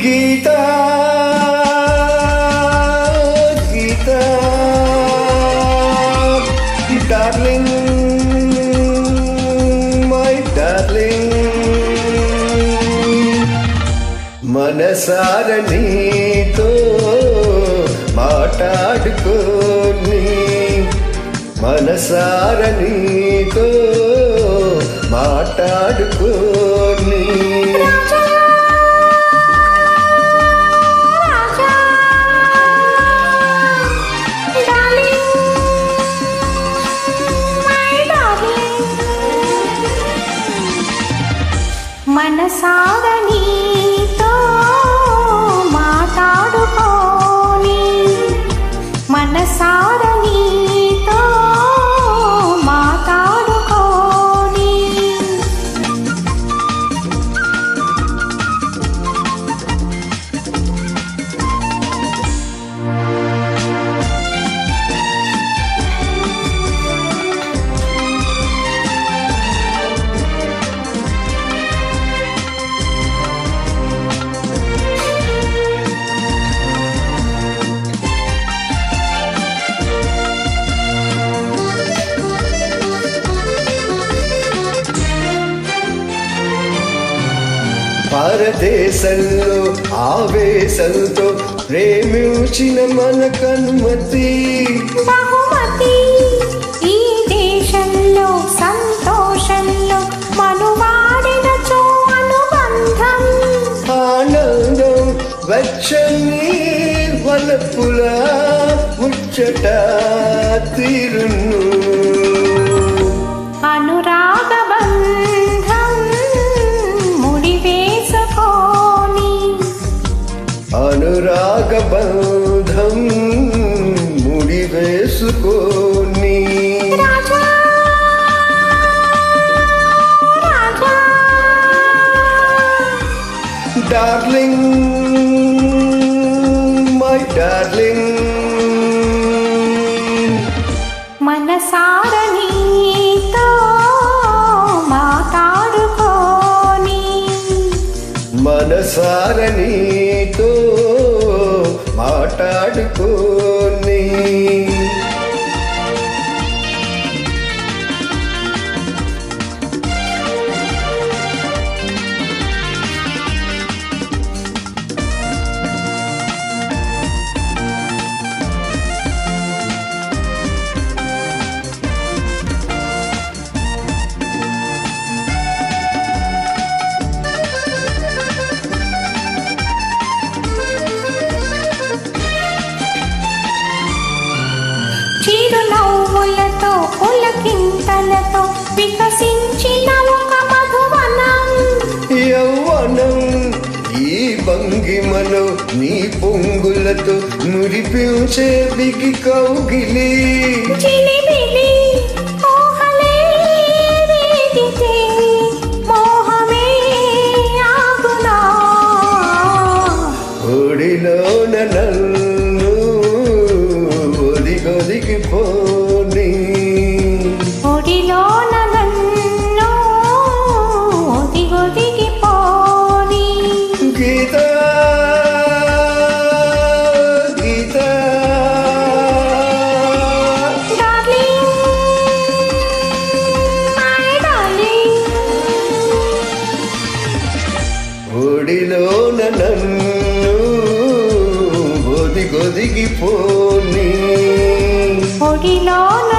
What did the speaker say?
Gita Geeta darling my darling మనసార నీతో మాట్లాడుకోని మనసార నీతో మాట్లాడుకోని మనసార నీతో మాట్లాడుకోని మనసార నీతో మాట్లాడుకోని పరదేశంలో ఆవేశంతో ప్రేమించిన మనకనుమతి బహుమతి ఈ దేశంలో సంతోషంలో మనువాడినచో అనుబంధం ఆనందం వచ్చని వలపుల ముచ్చట తీరును అనురాగ బంధం ముడివేసుకోని అనురాగ బంధం ముడివేసుకోని Raja Raja darling my darling మనసార నీతో మాట్లాడుకోని మనసార నీతో మాట్లాడుకోని చిరునవ్వులతో పులకింతలతో వికసించిన ఒక మధువనం యౌవనం ఈ భంగిమలో నీ పొంగులతో మురిపించే బిగి కౌగిలి చిలిమిలి ఊహలే వేదితే మోహమే ఆగునా ఒడిలోన నన్ను ఒదిగొదిగిపోని ఒడిలోన నన్ను ఒదిగొదిగిపోని Geeta Geeta darling my darling ఒడిలోన నన్ను ఒదిగొదిగిపోని ఒడిలోన